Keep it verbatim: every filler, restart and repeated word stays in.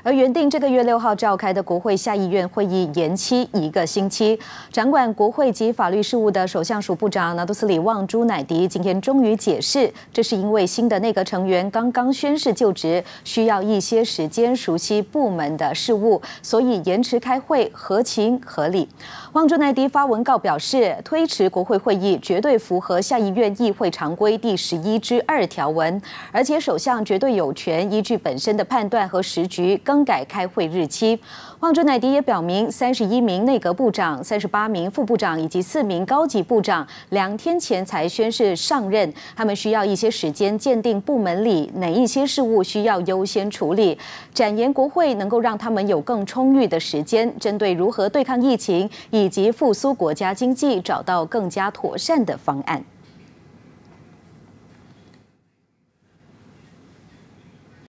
而原定这个月六号召开的国会下议院会议延期一个星期。掌管国会及法律事务的首相署部长拿督斯里旺朱乃迪今天终于解释，这是因为新的内阁成员刚刚宣誓就职，需要一些时间熟悉部门的事务，所以延迟开会合情合理。旺朱乃迪发文告表示，推迟国会会议绝对符合下议院议会常规第十一之二条文，而且首相绝对有权依据本身的判断和时局更改开会日期。旺朱乃迪也表明，三十一名内阁部长、三十八名副部长以及四名高级部长两天前才宣誓上任，他们需要一些时间鉴定部门里哪一些事务需要优先处理，展延国会能够让他们有更充裕的时间，针对如何对抗疫情以及复苏国家经济找到更加妥善的方案。